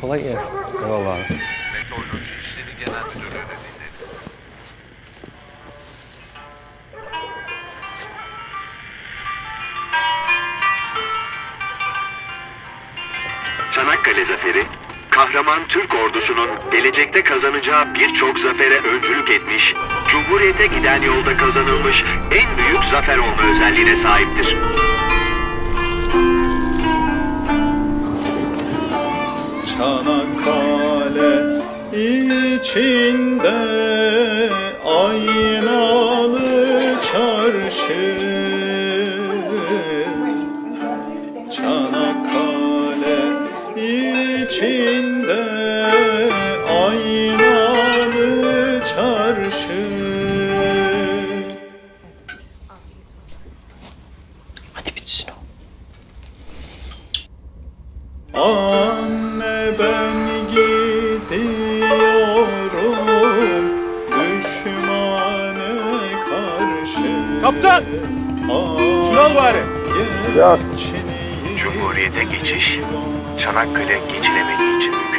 Kolay gelsin. Eyvallah abi. Meteoroloji İşleri Genel Müdürlüğü'nü dinlediniz. Çanakkale Zaferi, kahraman Türk ordusunun gelecekte kazanacağı birçok zafere öncülük etmiş, Cumhuriyete giden yolda kazanılmış en büyük zafer olma özelliğine sahiptir. Çanakkale içinde aynalı çarşı, Çanakkale içinde aynalı çarşı. Hadi bitsin o. Anne ben gidiyorum düşmane karşı. Kaptan! Şunu al bari. Cumhuriyete geçiş, Çanakkale geçilemediği için